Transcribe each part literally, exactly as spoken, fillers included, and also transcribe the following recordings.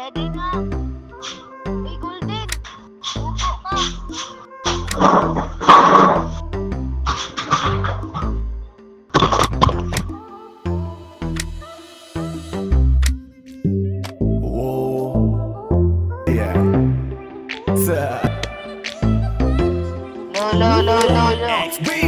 Ready na. Hey, Golden. Upo ka. No, no, no, no, no.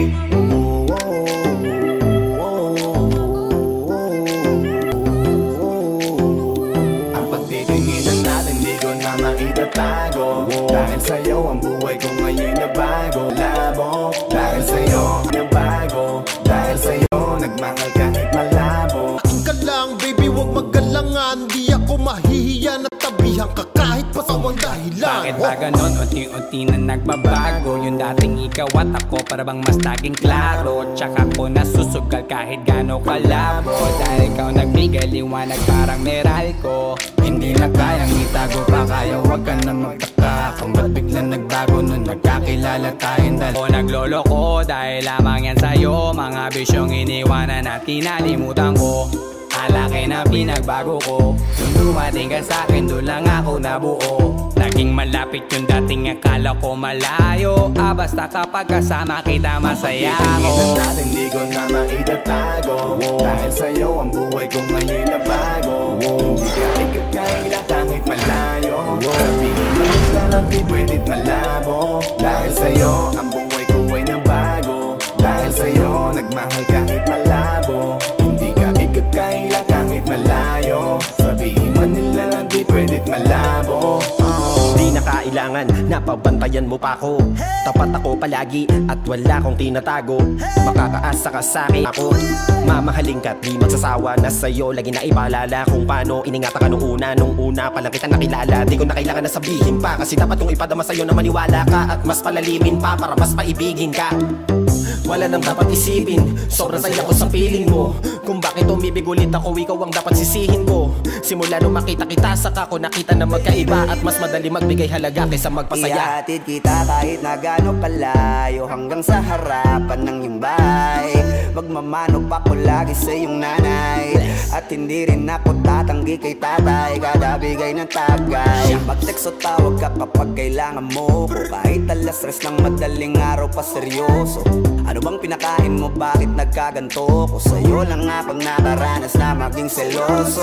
Ang pagtitinginan natin di ko na maitatago. Dahil sa'yo ang buhay ko ngayon na bago. Labo, dahil sa'yo nabago. Dahil sa'yo nagmahal kahit malabo. Akin ka lang baby, wag magalangan. Di ako mahihiya na tabihan ka kahit pa sawang dahilan. Bakit ba ganon? Unti-unti na nagbabago. Yung dating ikaw at ako para bang mas naging klaro. Tsaka ko nasusugal kahit gano kalabo. Dahil ikaw nagbigay liwanag parang Meralco. Hindi na kayang itago pa kaya wag ka na magtaka. Kung ba't biglang nagbago nun nagkakilala tayong dalawa. O naglolo ko dahil lamang yan sa'yo. Mga bisyong iniwanan at kinalimutan ko. Alaki na pinagbago ko. Nung dumating ka sa'kin doon lang ako nabuo. Naging malapit yung dating akala ko malayo. Ah basta kapag kasama kita masaya ako. Natin di ko na maitatago. Dahil sa'yo ang buhay ko ngayon na bago. Hindi ka ikakaila kahit malayo. Sabihin mo na lang di pwedit malabo. Dahil sa'yo ang buhay ko ay na bago. Dahil sa'yo nagmahal kahit malabo. Hindi ka ikakaila kahit malayo. Sabihin mo nila lang di pwedit malabo. Di na kailangan, napabantayan mo pa ako. Tapat ako palagi at wala kong tinatago. Makakaasa ka sa'kin ako. Mamahalin ka't di magsasawa na sa'yo. Lagi na ipaalala kung paano iningatan ka nung una. Nung una pa lang kita nakilala. Di ko na kailangan na sabihin pa. Kasi dapat kong ipadama sa'yo na maniwala ka. At mas palalimin pa para mas paibigin ka. Wala nang dapat isipin. Sobrang saya ko sa feeling mo. Kung bakit umibig ulit ako, ikaw ang dapat sisihin ko. Simula nung makita kita, saka ko nakita na magkaiba. At mas madali magbigay halaga kaysa magpasaya. Ihatid kita kahit na gano'ng kalayo. Hanggang sa harapan ng iyong bahay. Magmamano pa ko lagi sa iyong nanay. At hindi rin ako tatanggi kay tatay. Kada bigay ng tagay. Mag-text o tawag ka kapag kailangan mo ko. Kahit alas tres ng madaling araw pa seryoso. Ano bang pinakain mo? Bakit nagkaganto ko? Sa'yo lang ako nakaranas na maging seloso.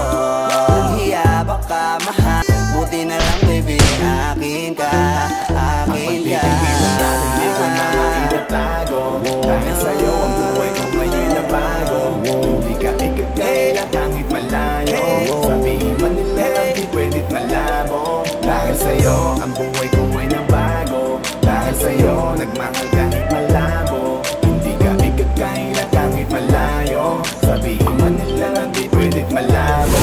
Ang hiya baka mahal. Buti na lang baby, akin ka, akin ka. Hindi ko na maitatago. Dahil sa'yo ang buhay ko ngayon na bago. Hindi ka ikakaila kahit malayo. Sabihin man nila lang di pwedit malabo. Dahil sa'yo ang buhay ko ay na bago. Dahil sa'yo nagmahal kahit malabo. Hindi ka ikakaila kahit malayo. Sabihin man nila lang di pwedit malabo.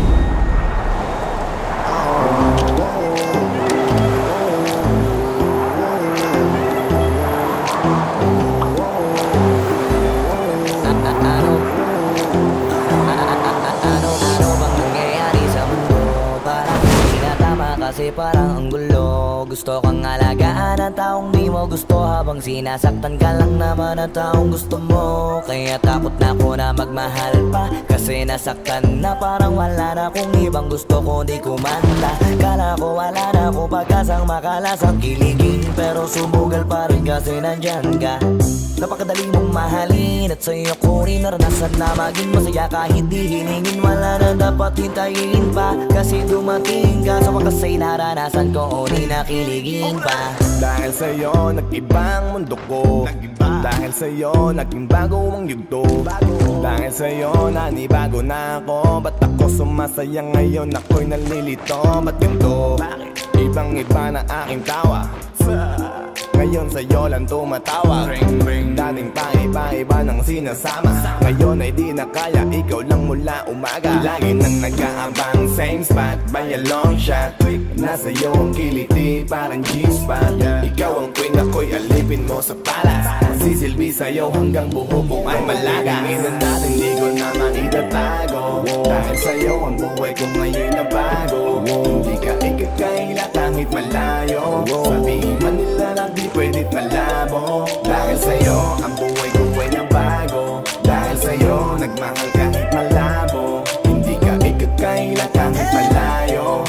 Kasi parang ang gulo. Gusto kang alagaan ang taong di mo gusto. Habang sinasaktan ka lang naman ang taong gusto mo. Kaya takot na ako na magmahal pa. Kasi nasaktan na parang wala na kung ibang gusto ko di kumanta. Kala ko wala na ako pagkasang makalasang kiligin. Pero sumugal pa rin kasi nandyan ka. Napakadali mong mahalin at sa'yo ko rin naranasan na maging masaya. Kahit di hiningin wala na dapat hintayin pa. Kasi dumating ka sa wakas ay naranasan ko o di nakiligin pa. Dahil sa'yo nag-ibang mundo ko. Dahil sa'yo naging bago ang yugto. Dahil sa'yo nanibago na ako. Ba't ako sumasaya ngayon ako'y nalilito? Ba't ganito? Ibang iba na aking tawa. Ngayon sa'yo lang tumatawa. Ring ring. Dating pa iba-iba ng sinasama. Ngayon ay di na kaya, ikaw lang mula umaga. Lagi nang nag-aabang, same spot by a long shot. Nasa iyo ang kiliti, parang G-spot. Ikaw ang queen, ako'y alipin mo sa palas. Sisilbi sa'yo hanggang buho ko ay malaga. Tingnan natin di ko na maitatago. Dahil sa'yo ang buhay ko ngayon na bago. Hindi ka ikakaila kahit malayo. Sabihin man nila lang di pwedit malabo. Dahil sa'yo ang buhay ko ay na bago. Dahil sa'yo nagmahal kahit malabo. Hindi ka ikakaila kahit malayo.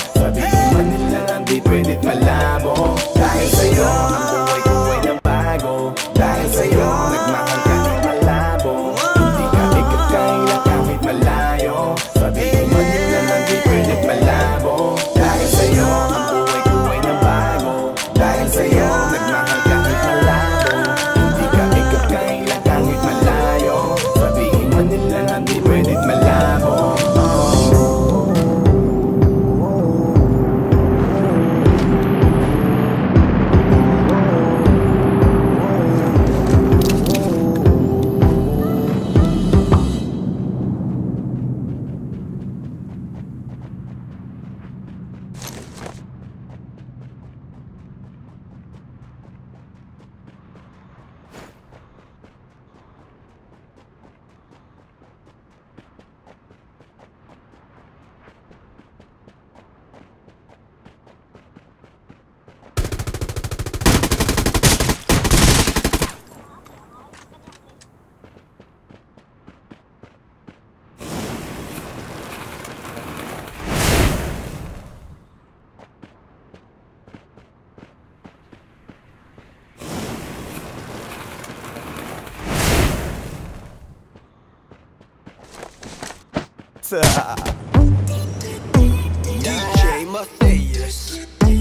D J Matthias.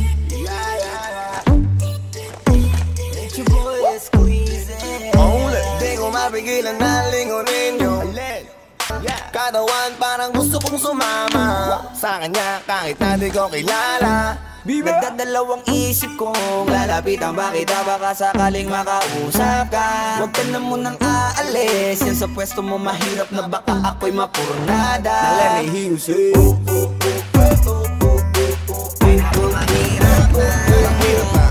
It's your boy Squeezy. Only di ko mapigilan na lingunin yung katawan, parang gusto kong sumama sa kanya kahit na di ko kilala. Nagdadalawang isip kong lalapitan ba kita, baka sakaling makausap ka. Huwag ka na munang aalis, yan sa pwesto mo mahirap na baka ako'y mapurnada. Now let me hear you say ay nako mahirap na, mahirap na,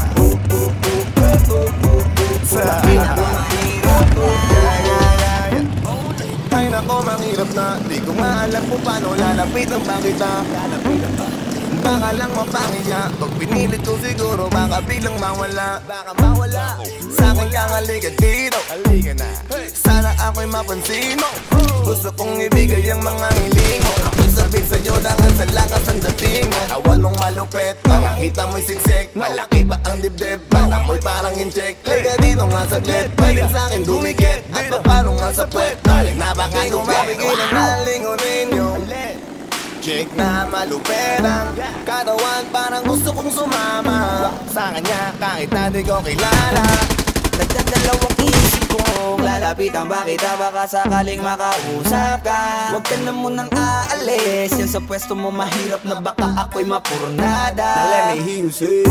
ay nako mahirap na, ay nako mahirap na. Di ko maalam kung paano lalapitan ba kita. Baka lang mapangit niya. Pag pinilit ko siguro baka biglang mawala. Baka mawala. Sa'kin kang halika dito. Halika na. Sana ako'y mapansin mo. Gusto kong ibigay ang mga hiling mo. Ako'y sabit sa'yo dahil sa lakas ang dating mo. Awan mong malupit, makakita mo'y siksik. Malaki pa ang dibdib, baka mo'y parang incheck. Liga dito nga saglit, pwede sa'kin dumikit. At paano nga sa puwet, balik na baka tumapigilan na lingunin nyo. Chick na malupit ang katawan, parang gusto kong sumama sa kanya kahit na di ko kilala. Nagdadalawang isip kong lalapitan ba kita, baka sakaling makausap ka. Huwag ka na munang aalis, yan sa pwesto mo mahirap na baka ako'y mapurnada. Now let me hear you say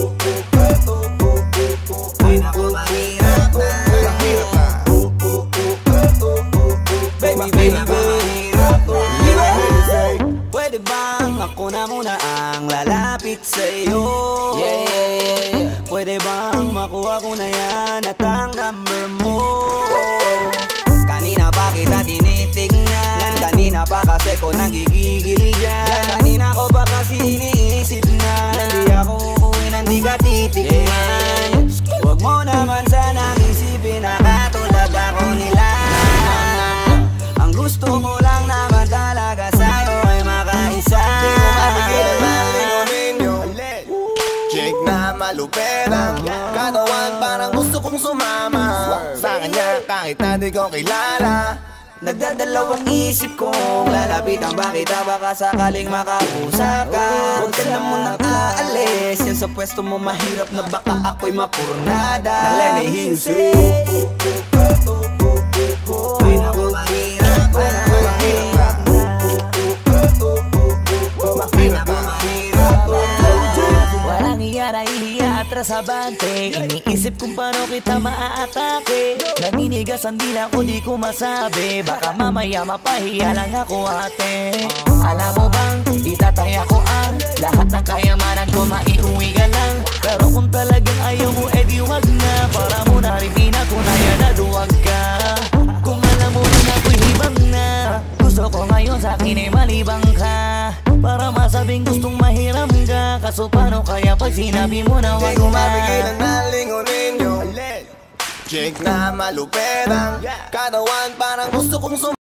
ay nako mahirap na, mahirap na, baby baby mahirap na. Pwede bang ako na muna ang lalapit sa'yo? Yeah, yeah, yeah. Pwede bang makuha ko na yan at ang number mo? Kanina pa kita tinitignan, kanina pa kasi ko nagigigil dyan. Kanina ko pa kasi iniisip na hindi ako uuwi nang di ka titignan. Huwag mo naman sanang isipin na katulad ako nila. Ang gusto mo lang naman talaga sa'yo ay makaisa. Di ko mapigilan na lingunin yung chick na malupit ang katawan, parang gusto kong sumama sa kanya kahit na di ko kilala. Nagdadalawang isip kong lalapitan ba kita, baka sakaling makausap ka. Huwag ka na munang aalis, yan sa pwesto mo mahirap na baka ako'y mapurnada. Now let me hear you say ay nako mahirap na, mahirap na, mahirap na, mahirap na. Walang iyara, ihiya, atras sa bante. Iniisip kung paano kita maaatake. Naninigas ang dila ko, di ko masabi. Baka mamaya mapahiya lang ako ate. Alam mo bang, itataya ko ang lahat ng kayamanan ko, maiuwi ka lang. Pero kung talagang ayaw mo, edi wag na. Para mo na rin ko na yan, naduwag ka. Kung alam mo rin ako'y hibang na, gusto ko ngayon sa akin ay malibang ka. Para masabing gustong mahiram ka. Kaso paano kaya pag sinabi mo na wag Di ko na? mapigilan na lingunin yung chick na malupit ang katawan, parang gusto kong sumama